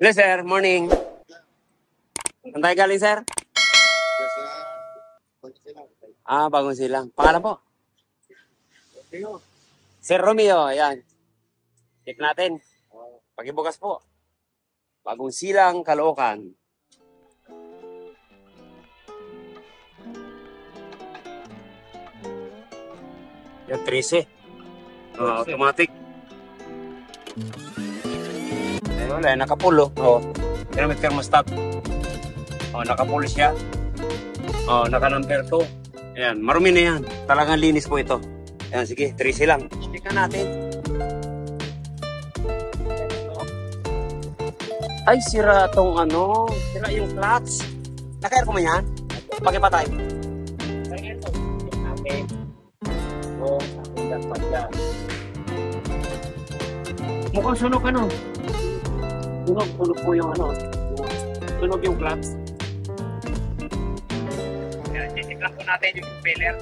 Hello, sir. Morning. Saan tayo galing, sir? Bagong silang. Pangalan po? Sir Romeo. Ayan. Check natin. Pakibukas po. Bagong silang, Caloocan. Yan, 13. Automatic. Wala, nakapulo. Yan may thermostat. Nakapulo siya. Naka-number 2. Ayan, marumi na yan. Talagang linis po ito. Ayan, sige, 13 lang. Tika natin. Ay, sira tong sira yung clutch. Naka-air ko man yan? Pakipatay. Mukhang sunog Sunog po yung sunog yung clutch. Ayan, check lang po natin yung impeller.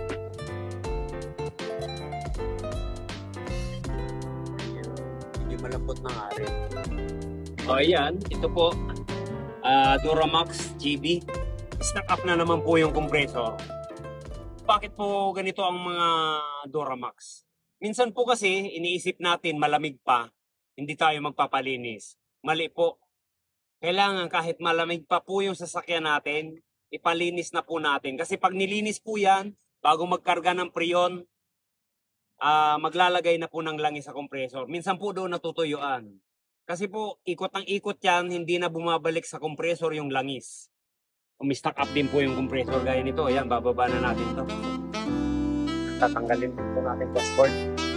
Hindi malambot na nga rin. Ayan, ito po. Duramax GB. Stock up na naman po yung compressor. Bakit po ganito ang mga Duramax? Minsan po kasi iniisip natin malamig pa, hindi tayo magpapalinis. Mali po. Kailangan kahit malamig pa po yung sasakyan natin, ipalinis na po natin. Kasi pag nilinis po yan, bago magkarga ng preyon, maglalagay na po ng langis sa compressor. Minsan po doon natutuyuan. Kasi po, ikot ang ikot yan, hindi na bumabalik sa compressor yung langis. Umistock up din po yung compressor gaya nito. Ayan, bababa na natin ito. Tatanggalin po natin dashboard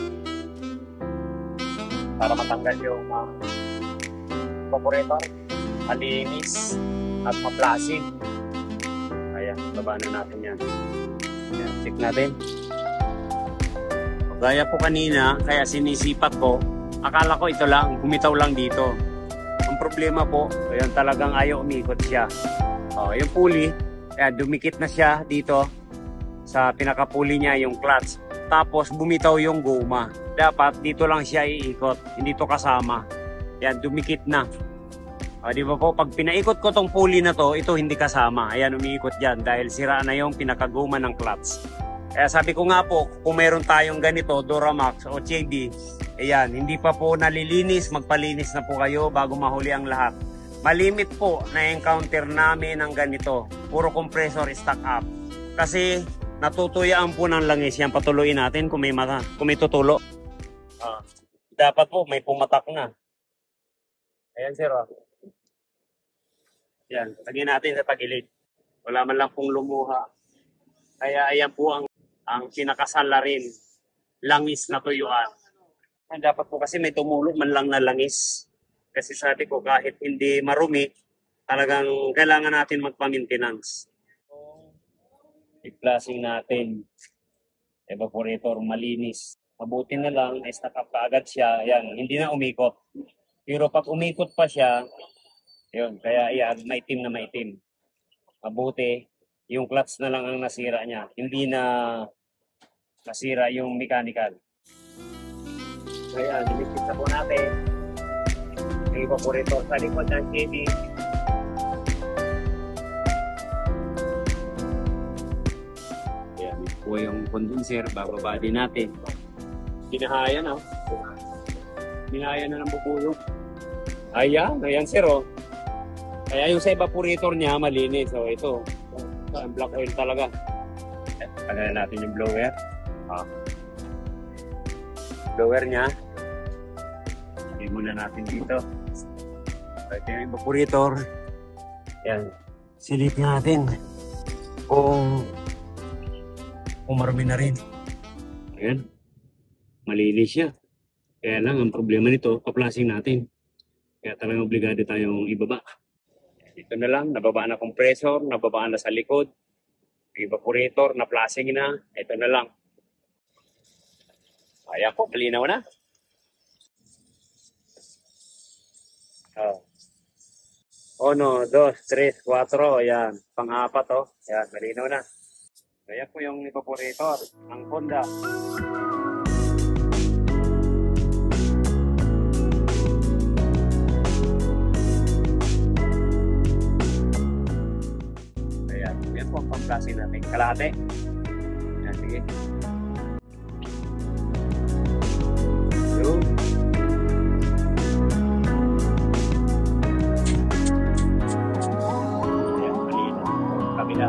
para matanggal yung evaporator, malinis at ma-flashing. Ayan, baba na natin yan. Ayan, check natin. Gaya po kanina, kaya sinisipat ko, akala ko ito lang, bumitaw lang dito. Ang problema po, ayan, talagang ayaw umikot siya. Yung pulley, ayan, dumikit na siya dito sa pinaka-pulley niya, yung clutch. Tapos bumitaw yung goma. Dapat dito lang siya iikot, hindi to kasama. Ayan, dumikit na. Di ba po, pag pinaikot ko tong pulley na to, ito hindi kasama. Ayan, umiikot dyan dahil sira na yung pinakagoma ng clutch. Kaya sabi ko nga po, kung meron tayong ganito, Duramax o JB, ayan, hindi pa po nalilinis, magpalinis na po kayo bago mahuli ang lahat. Malimit po na encounter namin ng ganito. Puro compressor stock up. Kasi natutuyaan po ng langis. Yan, patuloyin natin kung may tutulo. Dapat po may pumatak na. Ayan, sir. Yan, tagin natin sa tagilid. Wala man lang pong lumuha. Kaya ayan po ang pinakasala rin. Langis na tuyuan. Dapat po kasi may tumulog man lang na langis. Kasi sabi ko, kahit hindi marumi, talagang kailangan natin magpa-maintenance. I-flushing natin. Evaporator, malinis. Mabuti na lang, stock up kaagad siya. Ayan, hindi na umikot. Pero pag umikot pa siya, yun, kaya ayan, maitim na maitim. Mabuti, yung clutch na lang ang nasira niya. Hindi na nasira yung mechanical. Kaya, dinikit na po natin. Yung evaporator sa likod ng JB. Ayan, ito po yung condenser. Bababa din natin. Binahaya na. Binahaya na ng bubulong. Ayan, sir. Kaya yung sa evaporator niya malinis. So ito, black oil talaga. Pagkain natin yung blower. Blower niya. Lagay muna natin dito. Ito yung evaporator. Yan. Silip natin kung marami na rin. Ayan. Malinis siya. Kaya lang, ang problema nito, pa-flashing natin. Kaya talagang obligado tayong ibaba. Ito na lang, nababa na compressor, nababa na sa likod. Evaporator, na-flashing na. Ito na lang. Ayan po, malinaw na. 1, 2, 3, 4. Ayan, pang-apat Ayan, malinaw na. Ayan po yung evaporator ng Honda. po ang pang-plastic natin. Kalahati. Yan, sige. Yun. Ayan, malina. Kabila.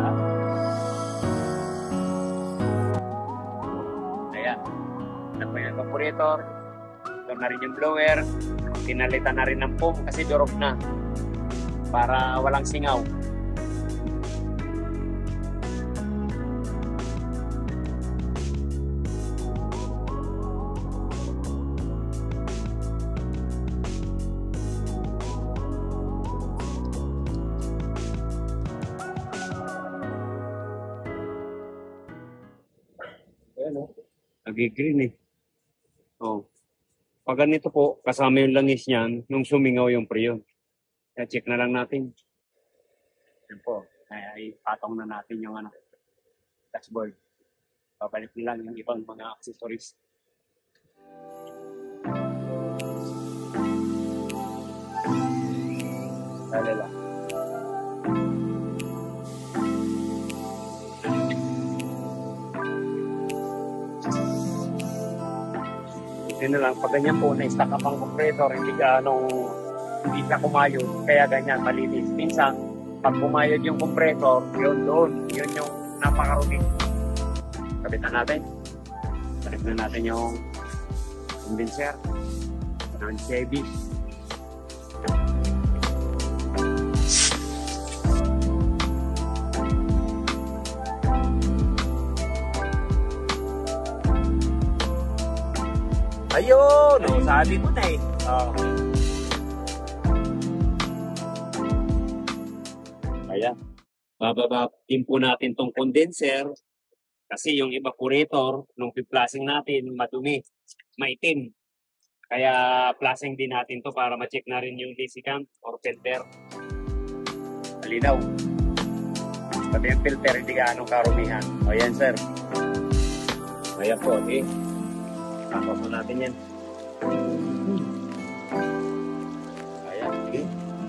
Ayan. Ito po yung evaporator. Ito na rin yung blower. Pinalitan na rin ng foam kasi durog na. Para walang singaw. Ayan o. Nag-green eh. Oh. Pag ganito po, kasama yung langis niyan, nung sumingaw yung preyon. Kaya check na lang natin. Yan po. Ay patong na natin yung dashboard. Babalik na lang yung ibang mga accessories. Dali lang. Yun na lang, pag ganyan po, na-stack up ang compressor, hindi siya kumayod, kaya ganyan, malinis. Minsan, pag kumayod yung compressor, yun yung napakarumi. Kapitan natin. Balik na natin yung condenser ng CIB. Ayun! No, sabi mo na eh. Ayan. Bababatin po natin tong condenser kasi yung evaporator nung piplasing natin madumi, maitim. Kaya plasing din natin to para ma-check na rin yung DC cam or filter. Malinaw. Pati yung filter hindi gaanong karumihan. O yan sir. Ayan po. Okay. Tapa po natin yan. Ayan, sige.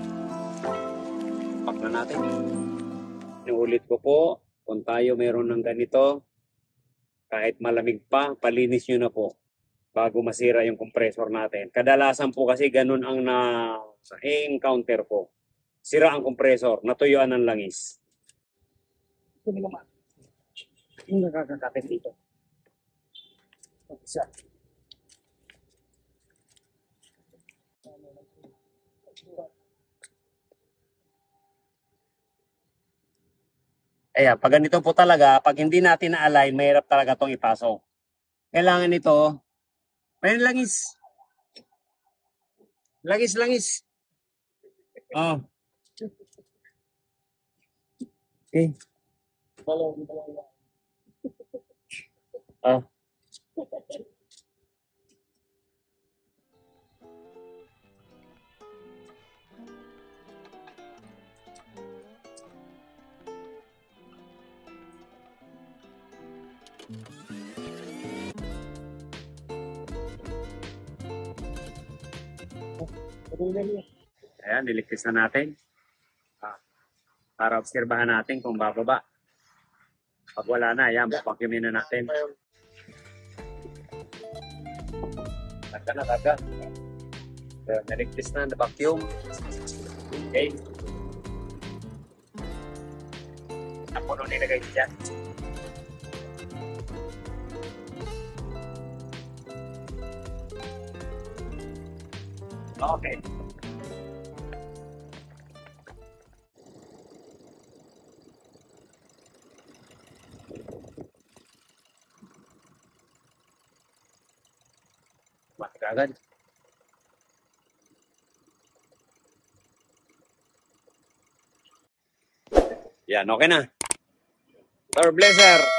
Pack na natin. Inuulit ko po, kung tayo meron ng ganito, kahit malamig pa, palinis nyo na po bago masira yung compressor natin. Kadalasan po kasi ganun ang na-encounter ko. Sira ang compressor, natuyuan ng langis. Ito naman. Yung nakakakatin dito. Isa. Ayan, pag ganito po talaga, pag hindi natin na-align, mahirap talaga itong ipasok. Kailangan ito, may langis. Langis. Oh. Okay. Oh. Ayan, niligtas na natin. Para obserbahan natin kung bababa. Pag wala na, ayan, vacuumin na natin. Karga. Niligtas na, na-vacuum. Okay. Ako nung nilagay dyan. Okay. Mati agad. Yan, okay na. Power Blazer.